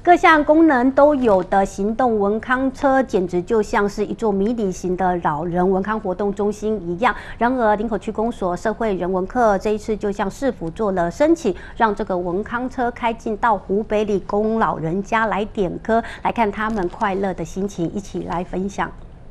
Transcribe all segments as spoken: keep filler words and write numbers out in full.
各项功能都有的行动文康车，简直就像是一座迷你型的老人文康活动中心一样。然而，林口区公所社会人文课这一次就向市府做了申请，让这个文康车开进到湖北里供老人家来点歌，来看他们快乐的心情，一起来分享。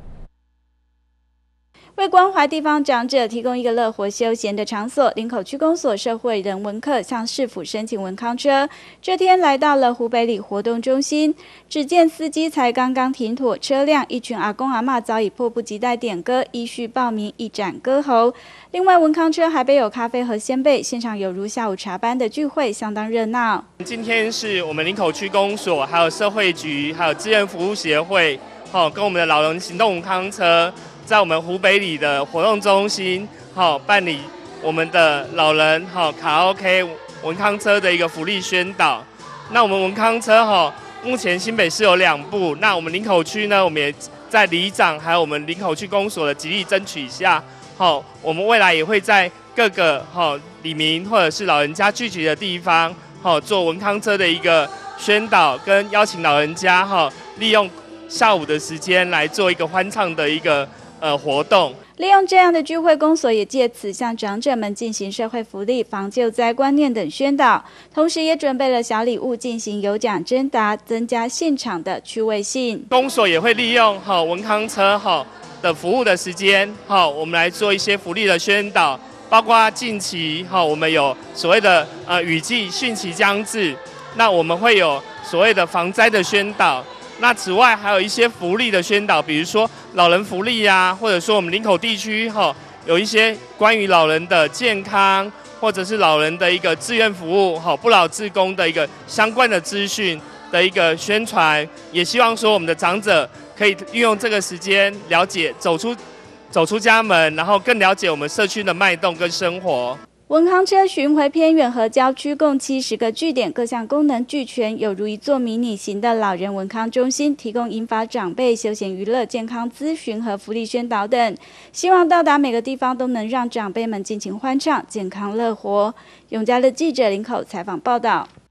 为关怀地方长者提供一个乐活休闲的场所，林口区公所社会人文课向市府申请文康车。这天来到了湖北里活动中心，只见司机才刚刚停妥车辆，一群阿公阿嬷早已迫不及待点歌，依序报名一展歌喉。另外，文康车还备有咖啡和鲜贝，现场有如下午茶般的聚会，相当热闹。 今天是我们林口区公所、还有社会局、还有志愿服务协会，哦，跟我们的老人行动文康车。 在我们湖北里的活动中心，好办理我们的老人好卡拉 OK 文康车的一个福利宣导。那我们文康车哈，目前新北市有两部，那我们林口区呢，我们也在里长还有我们林口区公所的极力争取下，好，我们未来也会在各个好里民或者是老人家聚集的地方，好做文康车的一个宣导，跟邀请老人家哈，利用下午的时间来做一个欢唱的一个。 呃，活动利用这样的聚会，公所也借此向长者们进行社会福利、防救灾观念等宣导，同时也准备了小礼物进行有奖征答，增加现场的趣味性。 公所也会利用哈文康车哈的服务的时间哈，我们来做一些福利的宣导，包括近期哈我们有所谓的呃雨季汛期将至，那我们会有所谓的防灾的宣导。 那此外还有一些福利的宣导，比如说老人福利呀、啊，或者说我们林口地区哈、哦、有一些关于老人的健康，或者是老人的一个志愿服务哈、哦、不老志工的一个相关的资讯的一个宣传，也希望说我们的长者可以运用这个时间了解走出走出家门，然后更了解我们社区的脉动跟生活。 文康车巡回偏远和郊区共七十个据点，各项功能俱全，有如一座迷你型的老人文康中心，提供引发长辈休闲娱乐、健康咨询和福利宣导等。希望到达每个地方都能让长辈们尽情欢唱、健康乐活。永嘉的记者林口采访报道。